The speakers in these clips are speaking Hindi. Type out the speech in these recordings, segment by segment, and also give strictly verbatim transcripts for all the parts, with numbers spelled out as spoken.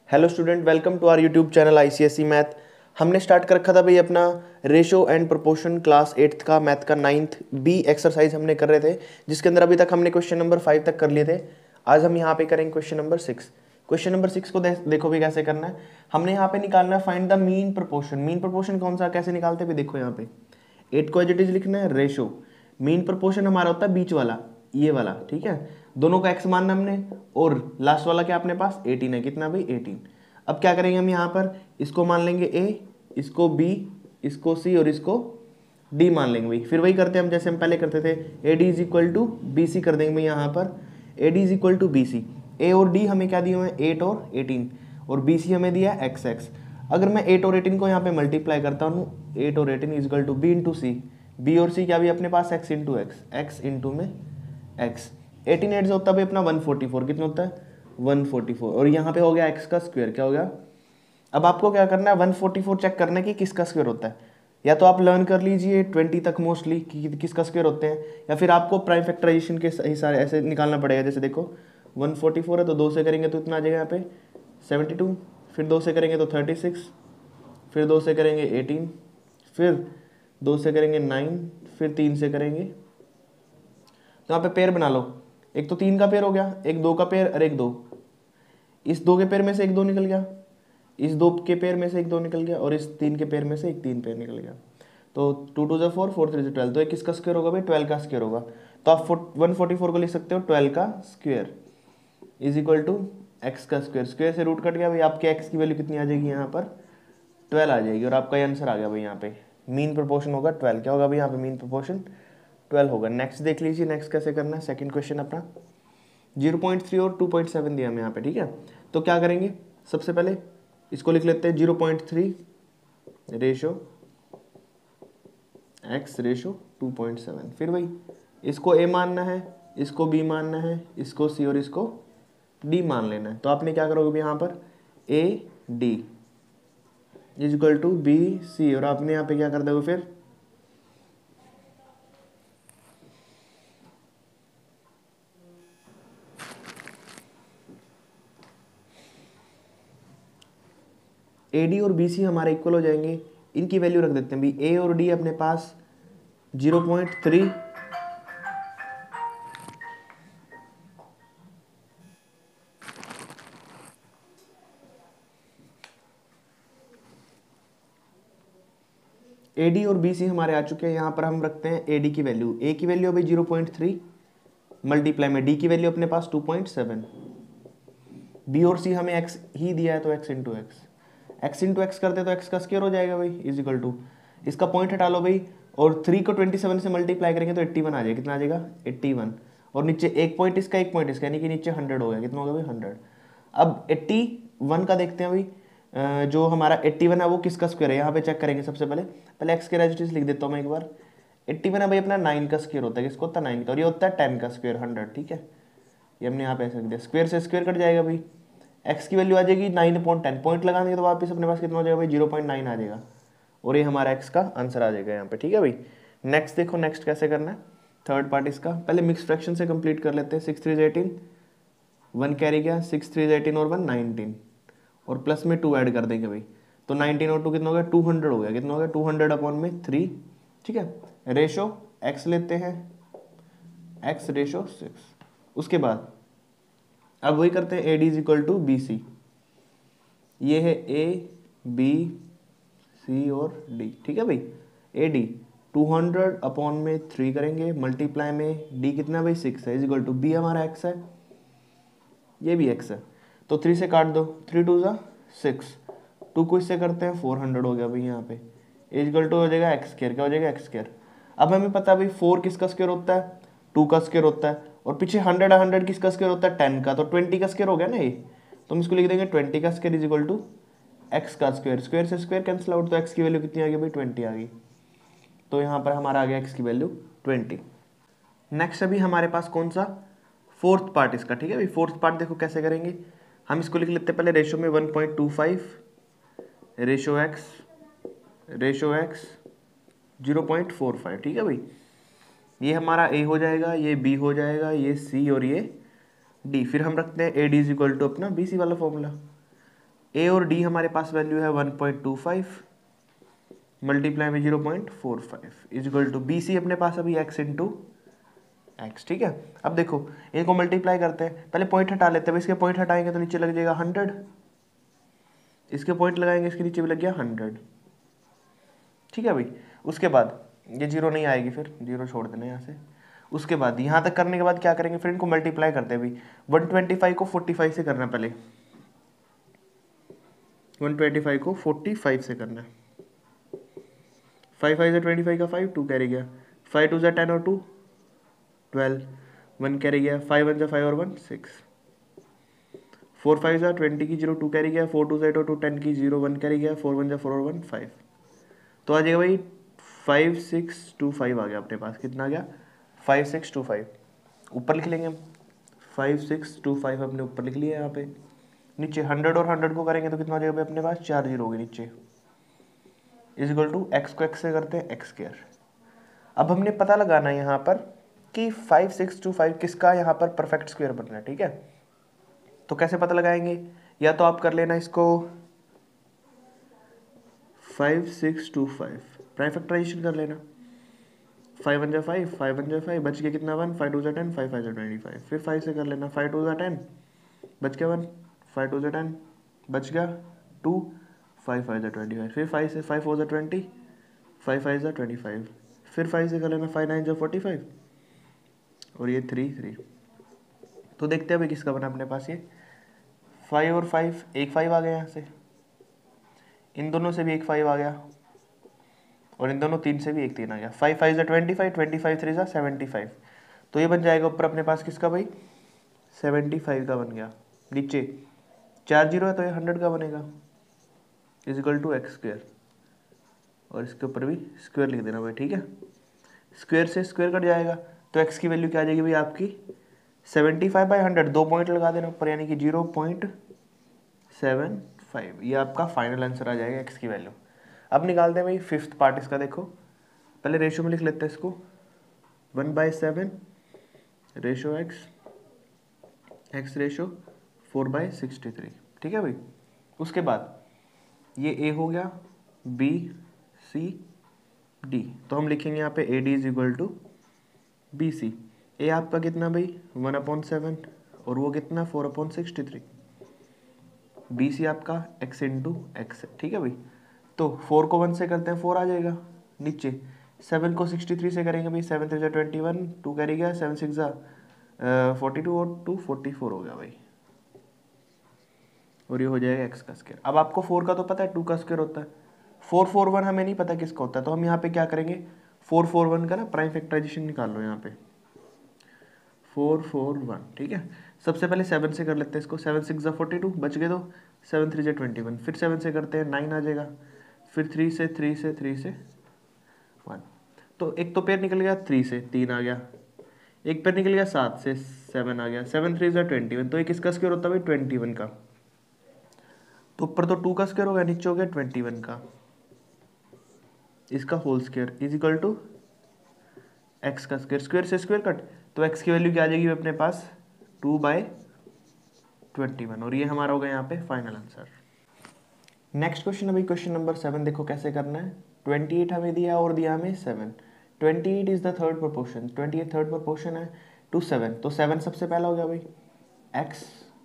Hello student, welcome to our YouTube channel ICSE math. हमने स्टार्ट कर रखा था भाई अपना ratio and proportion class eighth का मैथ का नाइन्थ बी एक्सरसाइज हमने कर रहे थे, जिसके अंदर अभी तक हमने क्वेश्चन नंबर फाइव तक कर लिए थे। आज हम यहाँ पे करेंगे question number six. Question number six को दे, देखो भी कैसे करना है। हमने यहाँ पे निकालना है find the mean proportion. Mean proportion कौन सा, कैसे निकालते हैं भी देखो यहाँ पे एट को एज इट इज लिखना है रेशो। मीन प्रोपोर्शन हमारा होता है बीच वाला, ये वाला, ठीक है। दोनों का एक्स मानना हमने और लास्ट वाला क्या अपने पास एटीन है। कितना भाई एटीन। अब क्या करेंगे हम यहाँ पर, इसको मान लेंगे ए, इसको बी, इसको सी और इसको डी मान लेंगे भाई। फिर वही करते हैं हम जैसे हम पहले करते थे, A D is equal to B C कर देंगे भाई। यहाँ पर A D is equal to B C. A और डी हमें क्या दिए हुए हैं, एट और एटीन, और बी सी हमें दिया है एक्स एक्स। अगर मैं एट और एटीन को यहाँ पे मल्टीप्लाई करता हूँ, एट और eighteen is equal to B into C. B और सी क्या भी अपने पास x into x, x into में एक्स। एटीन एट होता है भाई अपना वन फोर्टी फोर। कितना होता है वन फोर्टी फोर, और यहाँ पे हो गया एक्स का स्क्वायर। क्या हो गया, अब आपको क्या करना है वन फोर्टी फोर चेक करना है कि किसका स्क्वायर होता है। या तो आप लर्न कर लीजिए ट्वेंटी तक मोस्टली कि किसका स्क्वायर होते हैं, या फिर आपको प्राइम फैक्टराइजेशन के हिसाब ऐसे निकालना पड़ेगा। जैसे देखो वन फोर्टी फोर है तो दो से करेंगे तो इतना आ जाएगा यहाँ पे सेवेंटी टू, फिर दो से करेंगे तो थर्टी सिक्स, फिर दो से करेंगे एटीन, फिर दो से करेंगे नाइन, फिर तीन से करेंगे। तो यहाँ पे पेयर बना लो, एक तो तीन का पेयर हो गया, एक दो का पेयर और एक दो। इस दो के पेयर में से एक दो निकल गया, इस दो के पेयर में से एक दो निकल गया, और इस तीन के पेयर में से एक तीन पेयर निकल गया। तो टू टू जो फोर, फोर थ्री जो ट्वेल्व, तो एक किसका स्क्वायर होगा भाई, ट्वेल्व का स्क्वायर होगा। तो आप वन फोर्टी फोर को लिख सकते हो ट्वेल्व का square is equal to x का स्क्वायर। स्क्वायर से रूट कट गया भाई, आपके एक्स की वैल्यू कितनी आ जाएगी यहाँ पर ट्वेल्व आ जाएगी, और आपका ये आंसर आ गया भाई। यहाँ पे मीन प्रोपोर्शन होगा ट्वेल्व। क्या होगा भाई यहाँ पे मीन प्रोपोर्शन ट्वेल्व होगा। नेक्स्ट देख लीजिए, नेक्स्ट कैसे करना है। सेकंड क्वेश्चन अपना जीरो पॉइंट थ्री और टू पॉइंट सेवन दिया हमें यहाँ पे, ठीक है। तो क्या करेंगे, सबसे पहले इसको लिख लेते हैं zero point three ratio x ratio two point seven. फिर भाई इसको ए मानना है, इसको बी मानना है, इसको सी और इसको डी मान लेना है। तो आपने क्या करोगे यहाँ पर A D is equal to B C, और आपने यहाँ पे क्या कर दोगे फिर ए डी और बी सी हमारे इक्वल हो जाएंगे। इनकी वैल्यू रख देते हैं भी, ए और डी अपने पास zero point three, A D और बी सी हमारे आ चुके हैं। यहाँ पर हम रखते हैं ए डी की वैल्यू, ए की वैल्यू अभी जीरो पॉइंट थ्री मल्टीप्लाई में डी की वैल्यू अपने पास टू पॉइंट सेवन। बी और सी हमें एक्स ही दिया है तो x into x, x into x करते तो एक्स का स्क्वायर हो जाएगा भाई इज इक्वल टू, इसका पॉइंट हटा लो भाई, और थ्री को ट्वेंटी सेवन से मल्टीप्लाई करेंगे तो एट्टी वन आ जाएगा। कितना आ जाएगा एट्टी वन, और नीचे एक पॉइंट इसका एक पॉइंट इसका, यानी कि नीचे हंड्रेड हो गया। कितना होगा भाई हंड्रेड। अब एट्टी वन का देखते हैं भाई, जो हमारा एट्टी वन है वो किसका स्क्वायर है, यहाँ पे चेक करेंगे। सबसे पहले पहले एक्स के रेजिस्टेंस लिख देता हूँ मैं एक बार। एट्टी वन है भाई अपना नाइन का स्क्वायर होता है, किसको होता है नाइन का, और ये होता है टेन का स्क्वायर हंड्रेड, ठीक है। ये हमने यहाँ पे ऐसा लिख दिया, स्क्वायर से स्क्वायर कट जाएगा भाई, एक्स की वैल्यू आ जाएगी नाइन अपॉइंट टेन, पॉइंट लगा देंगे तो वापस अपने पास कितना हो जाएगा भाई जीरो पॉइंट नाइन आ जाएगा, और ये हमारा एक्स का आंसर आ जाएगा यहाँ पे, ठीक है भाई। नेक्स्ट देखो, नेक्स्ट कैसे करना है थर्ड पार्ट इसका। पहले मिक्स फ्रैक्शन से कंप्लीट कर लेते हैं। Six three eighteen, one carry गया, सिक्स थ्री एटीन और वन नाइनटीन, और प्लस में टू ऐड कर देंगे भाई, तो नाइनटीन और टू कितना हो गया टू हंड्रेड हो गया। कितना हो गया टू हंड्रेड अपॉन में थ्री, ठीक है। रेशो एक्स लेते हैं, एक्स रेशो सिक्स। उसके बाद अब वही करते हैं, A D is equal to B C. ये है ए बी सी और डी, ठीक है भाई। A D two hundred upon में थ्री करेंगे, मल्टीप्लाई में डी कितना भाई सिक्स है इज इक्वल टू बी हमारा एक्स है, ये भी एक्स है, तो थ्री से काट दो, थ्री टू ज़ा सिक्स, टू को इससे करते हैं फोर हंड्रेड हो गया भाई यहाँ पे इज इक्वल टू हो जाएगा एक्स स्क्वायर। क्या हो जाएगा एक्स स्क्वायर। अब हमें पता है भाई फोर किसका स्क्वायर होता है, टू का स्क्वायर होता है, और पीछे हंड्रेड हंड्रेड किसका स्क्वायर होता है टेन का, तो ट्वेंटी का स्क्वायर हो गया ना ये, तो हम इसको लिख देंगे ट्वेंटी का square is equal to x का स्क्वायर। स्क्वायर से स्क्वायर कैंसिल आउट, तो एक्स की वैल्यू कितनी आ गई भाई ट्वेंटी आ गई, तो यहाँ पर हमारा आ गया एक्स की वैल्यू ट्वेंटी। नेक्स्ट अभी हमारे पास कौन सा फोर्थ पार्ट इसका, ठीक है भाई। फोर्थ पार्ट देखो कैसे करेंगे, हम इसको लिख लेते हैं पहले रेशो में one point two five ratio x ratio x zero point four five, ठीक है भाई। ये हमारा ए हो जाएगा, ये बी हो जाएगा, ये सी और ये डी। फिर हम रखते हैं A D is equal to अपना बी सी वाला फॉर्मूला, ए और डी हमारे पास वैल्यू है one point two five multiply में zero point four five is equal to B C अपने पास अभी एक्स इंटू एक्स। ठीक है, अब देखो इनको मल्टीप्लाई करते हैं, पहले पॉइंट हटा लेते हैं, इसके पॉइंट हटाएंगे तो नीचे लग जाएगा हंड्रेड, इसके पॉइंट लगाएंगे इसके नीचे भी लग गया हंड्रेड। ठीक है भाई, उसके बाद ये जीरो नहीं आएगी, फिर जीरो छोड़ देना यहाँ से। उसके बाद यहाँ तक करने के बाद क्या करेंगे, फिर इनको मल्टीप्लाई करते हैं भाई। वन ट्वेंटी फाइव को फोर्टी फाइव से करना, पहले वन ट्वेंटी फाइव को फोर्टी फाइव से करना है। फाइव फाइव से ट्वेंटी फाइव का फाइव, टू कैरी गया, फाइव टू से टेन और टू ट्वेल्व, वन कैरी गया, फाइव वन से फाइव और वन सिक्स, फोर फाइव से ट्वेंटी की जीरो, टू कैरी गया, फोर टू से एट और टू टेन की जीरो, वन कैरी गया, फोर वन से फोर और वन फाइव। तो आ जाएगा भाई फाइव सिक्स टू फाइव आ गया अपने पास। कितना आ गया, फाइव सिक्स टू फाइव। ऊपर लिख लेंगे हम, फाइव सिक्स टू फाइव हमने ऊपर लिख लिया। यहाँ पे नीचे हंड्रेड और हंड्रेड को करेंगे तो कितना आ जाएगा भाई अपने पास, चार जीरो होगी नीचे, इज इक्वल टू एक्स को एक्स से करते हैं एक्स स्क्वायर। अब हमने पता लगाना है यहाँ पर कि फाइव सिक्स टू फाइव किसका यहाँ पर परफेक्ट स्क्वायर बनना है। ठीक है, तो कैसे पता लगाएंगे, या तो आप कर लेना इसको five six two five prime factorisation कर लेना, फाइव वन जा फाइव, फाइव वन जा फाइव, बच गया कितना वन, फाइव टू जा टेन, फाइव फाइव जा ट्वेंटी फाइव, फिर फाइव से कर लेना, फाइव टू जा टेन, बच गया वन, फाइव टू जा टेन, बच गया टू, फाइव फाइव जा ट्वेंटी फाइव, फिर फाइव से फाइव फोर जा ट्वेंटी, फाइव फाइव जा ट्वेंटी फाइव, फिर फाइव से कर लेना, फाइव नाइन जा फोर्टी फाइव, और ये थ्री थ्री। तो देखते हैं भाई किसका बना अपने पास, ये फाइव और फाइव, एक फाइव आ गया यहाँ से, इन दोनों से भी एक फाइव आ गया, और इन दोनों तीन से भी एक तीन आ गया। फाइव फाइव जा twenty five, twenty five three जा सेवेंटी फाइव, तो ये बन जाएगा ऊपर अपने पास किसका भाई, सेवेंटी फाइव का बन गया। नीचे चार जीरो है तो ये हंड्रेड का बनेगा, is equal to x square, और इसके ऊपर भी स्क्वायर लिख देना भाई। ठीक है, स्क्वायर से स्क्वायर कट जाएगा तो एक्स की वैल्यू क्या आ जाएगी भाई आपकी, सेवेंटी फाइव बाई हंड्रेड, दो पॉइंट लगा देना ऊपर, यानी कि जीरो पॉइंट सेवन फाइव। ये आपका फाइनल आंसर आ जाएगा एक्स की वैल्यू। अब निकालते हैं भाई फिफ्थ पार्ट इसका। देखो पहले रेशो में लिख लेते हैं इसको, one by seven ratio x, x ratio four by sixty three. ठीक है भाई, उसके बाद ये ए हो गया, बी सी डी, तो हम लिखेंगे यहाँ पे A D is equal to B C. A आपका कितना भाई, वन अपॉन सेवन, और वो कितना, four upon sixty three. B C आपका एक्स इंटू एक्स है। ठीक है भाई, तो फोर को वन से करते हैं, फोर आ जाएगा। नीचे सेवन को सिक्सटी थ्री से करेंगे भाई, सेवन थ्री जा ट्वेंटी वन, टू कैरी गया, सेवन सिक्स जा फोर्टी टू, और टू फोर्टी फोर हो गया भाई, और ये हो जाएगा एक्स का स्क्वायर। अब आपको फोर का तो पता है, टू का स्क्वायर होता है, फोर फोर वन हमें नहीं पता किसका होता है, तो हम यहाँ पे क्या करेंगे, फोर फोर वन का ना प्राइम फैक्टराइजेशन निकाल लो यहाँ पे, फोर फोर वन। ठीक है, सबसे पहले सेवन से कर लेते हैं इसको, सेवन सिक्स जा फोर्टी टू, बच गए दो, सेवन थ्री जा ट्वेंटी वन, फिर सेवन से करते हैं, नाइन आ जाएगा, फिर थ्री से थ्री से थ्री से वन, तो एक तो पेयर निकल गया थ्री से, तीन आ गया, एक पेयर निकल गया सात से, सेवन आ गया, सेवन थ्री जा ट्वेंटी वन, तो एक किसका स्क्वायर होता है भाई, ट्वेंटी वन का, तो ऊपर तो टू का स्क्वायर हो गया, नीचे हो गया ट्वेंटी वन का, इसका whole square is equal to x का स्क्वायर, स्क्वायर से स्क्वायर कट, तो एक्स की वैल्यू क्या आ जाएगी अपने पास, टू बाई ट्वेंटी वन, और ये हमारा होगा यहाँ पे फाइनल आंसर। नेक्स्ट क्वेश्चन, अभी क्वेश्चन नंबर सेवन देखो कैसे करना है। ट्वेंटी एट हमें दिया और दिया हमें seven. Twenty eight is the third proportion, twenty eight third proportion है टू सेवन, तो सेवन सबसे पहला हो गया भाई एक्स,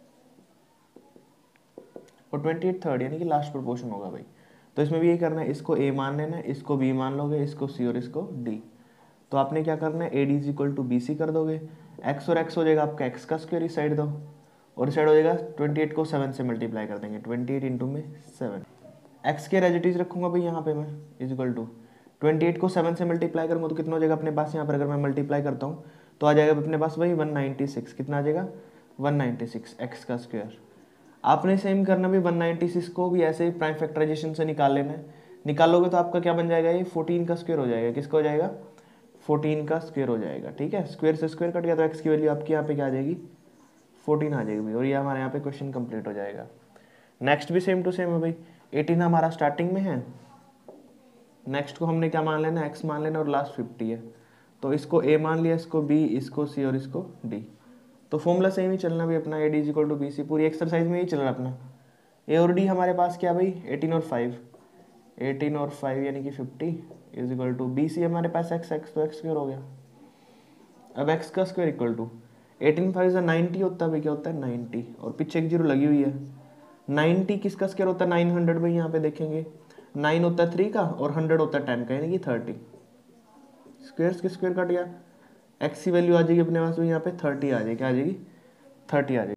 और ट्वेंटी एट थर्ड यानी कि लास्ट प्रोपोर्शन होगा भाई। तो इसमें भी यही करना है, इसको ए मान लेना है, इसको बी मान लोगे, इसको सी और इसको डी। तो आपने क्या करना है, A D is equal to B C कर दोगे, एक्स और एक्स हो जाएगा आपका एक्स का स्क्वायर, इस साइड दो, और इस साइड हो जाएगा ट्वेंटी एट को सेवन से मल्टीप्लाई कर देंगे, ट्वेंटी एट इंटू में सेवन, एक्स के एज रखूंगा भाई यहाँ पे मैं, is equal to twenty eight को सेवन से मल्टीप्लाई करूँगा तो कितना हो जाएगा अपने पास, यहाँ पर अगर मैं मल्टीप्लाई करता हूँ तो आ जाएगा अपने पास भाई वन नाइन्टी सिक्स, कितना आ जाएगा वन नाइन्टी सिक्स एक्स का स्क्वायर। आपने सेम करना भी वन नाइन्टी सिक्स को भी ऐसे ही प्राइम फैक्टराइजेशन से निकाल लेना है, निकालोगे तो आपका क्या बन जाएगा, ये फोर्टीन का स्क्वायर हो जाएगा, किसका हो जाएगा, फोर्टीन का स्क्वायर हो जाएगा। ठीक है, स्क्वायर से स्क्वायर कट गया तो एक्स की वैल्यू आपकी यहाँ पे क्या आ जाएगी, फोर्टीन आ जाएगी, और ये हमारे यहाँ पे क्वेश्चन कंप्लीट हो जाएगा। नेक्स्ट भी सेम टू सेम है भाई, एटीन हमारा स्टार्टिंग में है, नेक्स्ट को हमने क्या मान लेना, एक्स मान लेना, और लास्ट फिफ्टी है, तो इसको ए मान लिया, इसको बी, इसको सी और इसको डी। तो फॉर्मूला सेम ही चलना भी अपना, A D is equal to B C, पूरी एक्सरसाइज में ही चल रहा अपना, ए और डी हमारे पास क्या भाई, एटीन और फाइव, एटीन और फाइव यानी कि fifty is equal to B C हमारे पास एक्स, एक्स तो एक्स स्क्वायर हो गया। अब एक्स का square equal to eighteen five से नाइन्टी होता है भाई, क्या होता है नाइन्टी, और पीछे एक जीरो लगी हुई है। नाइन्टी किसका स्क्वायर होता है, नाइन हंड्रेड भाई, यहाँ पे देखेंगे नाइन होता है थ्री का और हंड्रेड होता है टेन का, यानी कि थर्टी। स्क्वायर के स्क्वायर कट गया, एक्स की वैल्यू आ जाएगी अपने पास, यहाँ पे थर्टी आ जाएगी, क्या आ जाएगी, थर्टी आ जाएगी।